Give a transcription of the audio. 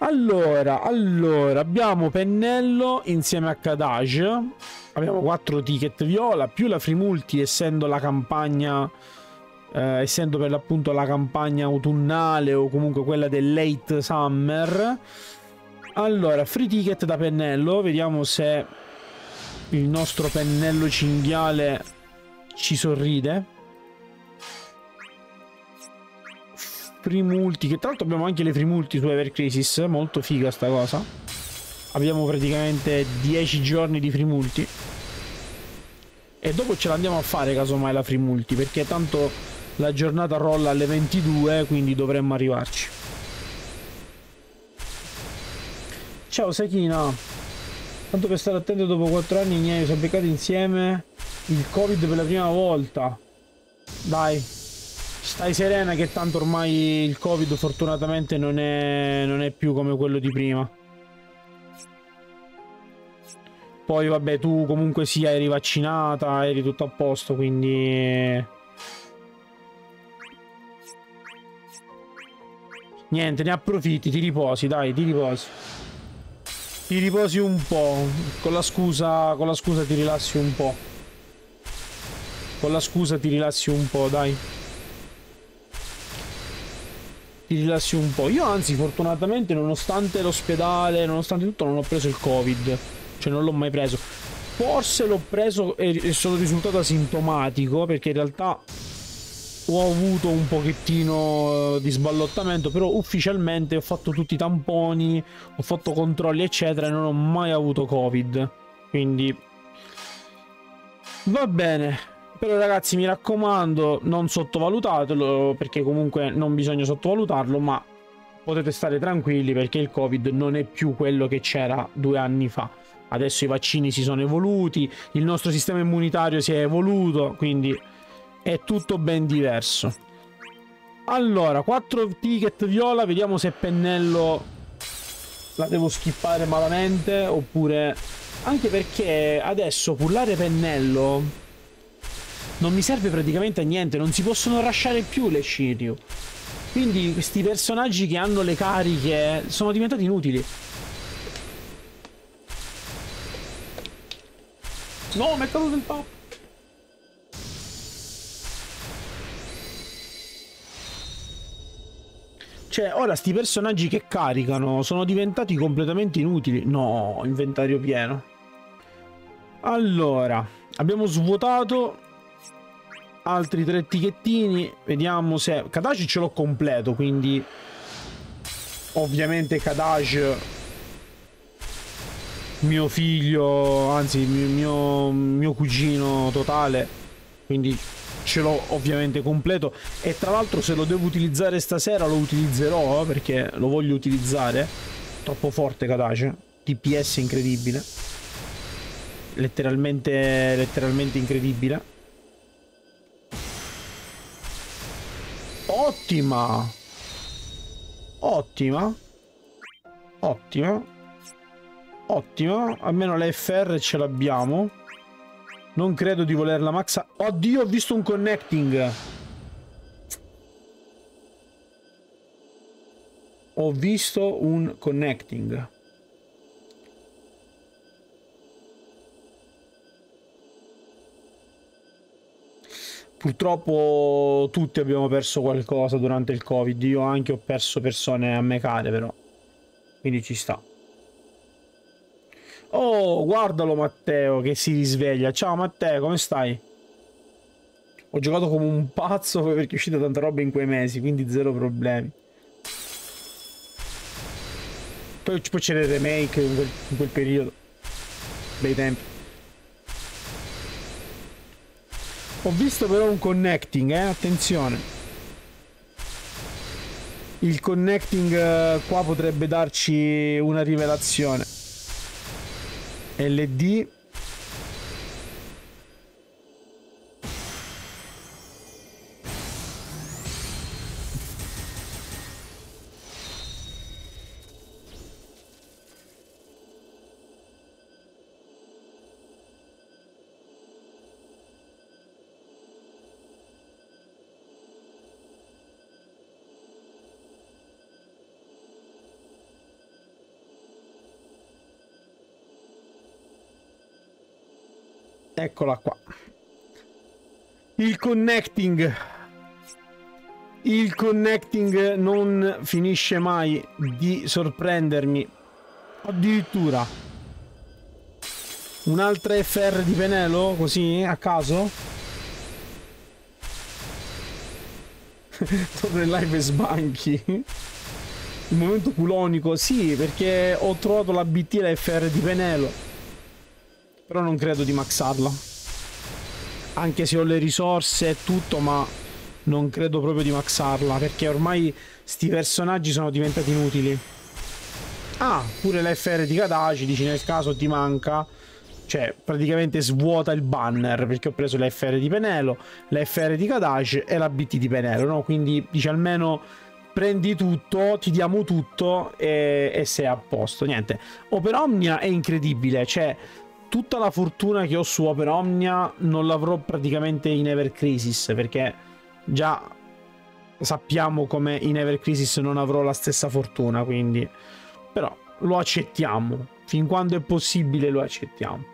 Allora, abbiamo pennello insieme a Kadaj. Abbiamo 4 ticket viola, più la free multi, essendo la campagna... essendo per l'appunto la campagna autunnale o comunque quella del late summer. Allora, free ticket da pennello. Vediamo se il nostro pennello cinghiale ci sorride. Free multi, che tra l'altro abbiamo anche le free multi su Ever Crisis, molto figa sta cosa. Abbiamo praticamente 10 giorni di free multi. E dopo ce l'andiamo a fare casomai la free multi, perché tanto la giornata rolla alle 22, quindi dovremmo arrivarci. Ciao Sakina. Tanto per stare attento, dopo 4 anni i miei sono beccati insieme il Covid per la prima volta. Dai, stai serena che tanto ormai il Covid fortunatamente non è più come quello di prima. Poi vabbè, tu comunque sia eri vaccinata, eri tutto a posto, quindi... Niente, ne approfitti, ti riposi, dai, ti riposi. Ti riposi un po', con la scusa ti rilassi un po'. Con la scusa ti rilassi un po', dai. Ti rilassi un po'. Io anzi, fortunatamente, nonostante l'ospedale, nonostante tutto, non ho preso il Covid. Cioè, non l'ho mai preso. Forse l'ho preso e sono risultato asintomatico, perché in realtà ho avuto un pochettino di sballottamento, però ufficialmente ho fatto tutti i tamponi, ho fatto controlli eccetera e non ho mai avuto Covid. Quindi va bene. Però ragazzi, mi raccomando, non sottovalutatelo, perché comunque non bisogna sottovalutarlo, ma potete stare tranquilli perché il Covid non è più quello che c'era 2 anni fa. Adesso i vaccini si sono evoluti, il nostro sistema immunitario si è evoluto, quindi è tutto ben diverso. Allora, 4 ticket viola, vediamo se pennello la devo skippare malamente oppure... Anche perché adesso pullare pennello non mi serve praticamente a niente, non si possono rushare più le Shiryu. Quindi questi personaggi che hanno le cariche sono diventati inutili. No, mi è caduto il pop. Cioè, ora sti personaggi che caricano sono diventati completamente inutili. No, inventario pieno. Allora, abbiamo svuotato altri 3 ticchettini. Vediamo se... Kadaj ce l'ho completo, quindi... Ovviamente Kadaj... Mio figlio, anzi mio cugino totale. Quindi ce l'ho ovviamente completo. E tra l'altro se lo devo utilizzare stasera lo utilizzerò, perché lo voglio utilizzare. Troppo forte Kadaj. TPS incredibile. Letteralmente incredibile. Ottima. Ottima. Ottima. Ottima. Almeno la FR ce l'abbiamo. Non credo di volerla maxa. Oddio, ho visto un connecting. Ho visto un connecting. Purtroppo tutti abbiamo perso qualcosa durante il Covid. Io anche ho perso persone a me care, però. Quindi ci sta. Oh, guardalo Matteo che si risveglia. Ciao Matteo, come stai? Ho giocato come un pazzo perché è uscita tanta roba in quei mesi, quindi zero problemi. Poi c'era il remake in quel periodo. Bei tempi. Ho visto però un connecting, attenzione. Il connecting qua potrebbe darci una rivelazione. LD. Eccola qua. Il connecting. Il connecting non finisce mai di sorprendermi. Addirittura. Un'altra FR di Penelo, così, a caso? Torno in live e sbanchi. Il momento culonico, sì, perché ho trovato la BT e la FR di Penelo. Però non credo di maxarla. Anche se ho le risorse e tutto, ma non credo proprio di maxarla, perché ormai sti personaggi sono diventati inutili. Ah, pure la FR di Kadachi, dici nel caso ti manca. Cioè, praticamente svuota il banner, perché ho preso la FR di Penelo, la FR di Kadachi e la BT di Penelo, no? Quindi dici almeno prendi tutto, ti diamo tutto e sei a posto. Niente, Open Omnia è incredibile, cioè tutta la fortuna che ho su Open Omnia non l'avrò praticamente in Ever Crisis, perché già sappiamo come in Ever Crisis non avrò la stessa fortuna, quindi però lo accettiamo, fin quando è possibile lo accettiamo.